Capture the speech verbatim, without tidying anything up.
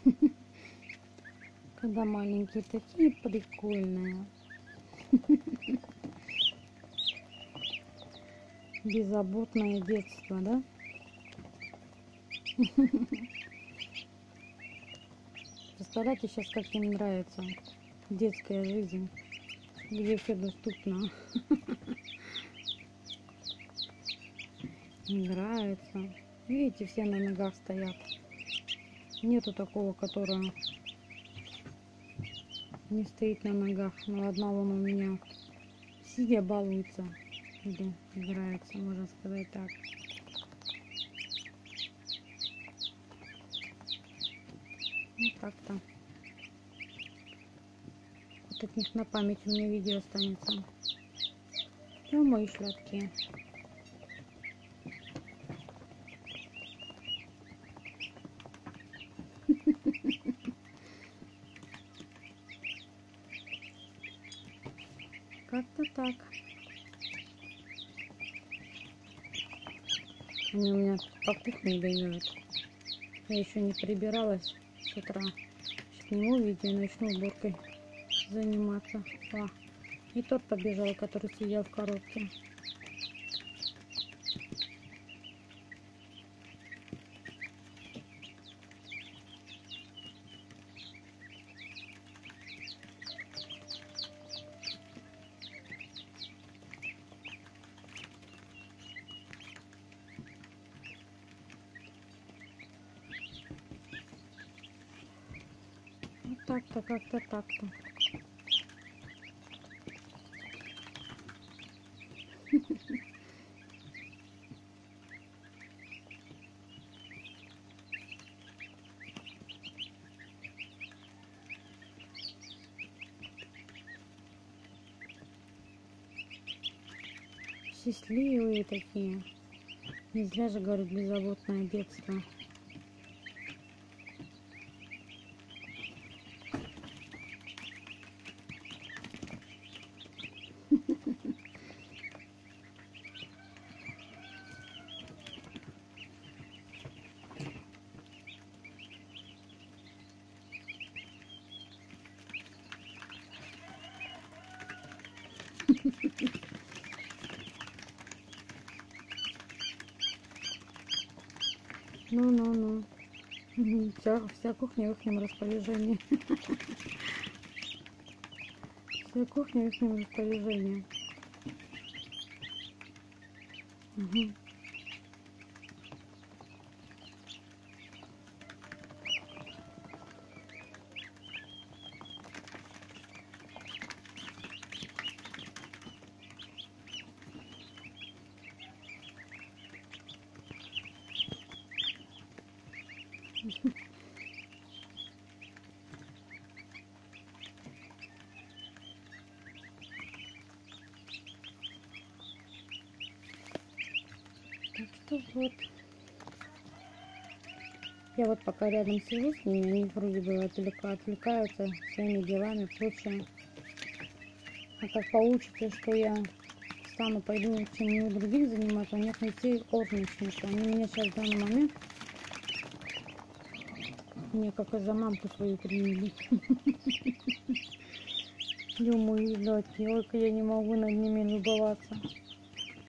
Когда маленькие такие прикольные. Беззаботное детство, да? Представляете сейчас, как им нравится детская жизнь, где все доступно. Нравится. Видите, все на ногах стоят. Нету такого, который не стоит на ногах. Но одна вон у меня сидя балуется. Или играется, можно сказать так. Вот так-то. Вот от них на память у меня видео останется. И мои шляпки. Как-то так. Они у меня по кухне бегают. Я еще не прибиралась с утра. Сниму видео и начну уборкой заниматься. О, и тот побежал, который сидел в коробке. Вот так-то, как-то так-то. Счастливые такие. Не зря же говорят беззаботное детство. Ну-ну-ну. Вся, вся кухня в ихнем распоряжении. Вся кухня в ихнем распоряжении. Угу. Так что вот. Я вот пока рядом сижу с ними, они вроде бы отвлека, отвлекаются своими делами, прочее. А как получится, что я стану, пойду чем-нибудь другим заниматься, у них детей ор начнется. Они меня сейчас в данный момент, мне как и за мамку свою приняли. Думаю, видать, ой, я не могу над ними любоваться.